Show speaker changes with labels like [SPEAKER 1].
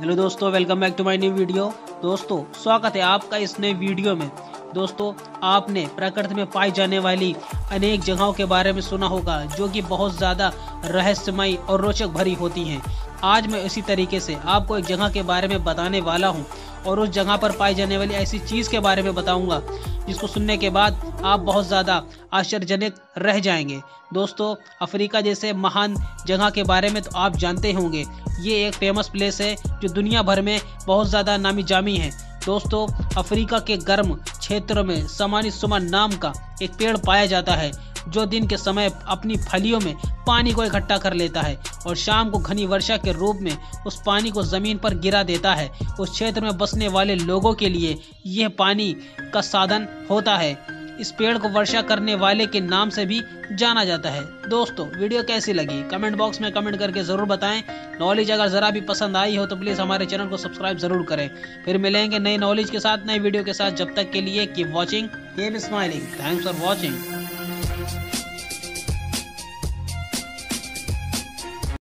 [SPEAKER 1] Hello दोस्तों, welcome back to my new video. दोस्तों, स्वागत है आपका इस नए वीडियो में। दोस्तों, आपने प्रकृति में पाई जाने वाली अनेक जगहों के बारे में सुना होगा जो कि बहुत ज़्यादा रहस्यमयी और रोचक भरी होती हैं। आज मैं इसी तरीके से आपको एक जगह के बारे में बताने वाला हूं और उस जगह पर पाई जाने वाली ऐसी चीज़ के बारे में बताऊंगा जिसको सुनने के बाद आप बहुत ज़्यादा आश्चर्यजनित रह जाएंगे। दोस्तों, अफ्रीका जैसे महान जगह के बारे में तो आप जानते होंगे। ये एक फेमस प्लेस है जो दुनिया भर में बहुत ज़्यादा नामी जामी है। दोस्तों, अफ्रीका के गर्म क्षेत्रों में समानी सुमन नाम का एक पेड़ पाया जाता है जो दिन के समय अपनी फलियों में पानी को इकट्ठा कर लेता है और शाम को घनी वर्षा के रूप में उस पानी को जमीन पर गिरा देता है। उस क्षेत्र में बसने वाले लोगों के लिए यह पानी का साधन होता है। इस पेड़ को वर्षा करने वाले के नाम से भी जाना जाता है। दोस्तों, वीडियो कैसी लगी कमेंट बॉक्स में कमेंट करके जरूर बताएं। नॉलेज अगर जरा भी पसंद आई हो तो प्लीज हमारे चैनल को सब्सक्राइब जरूर करें। फिर मिलेंगे नई नॉलेज के साथ, नए वीडियो के साथ। जब तक के लिए keep watching, keep smiling. Thanks for watching.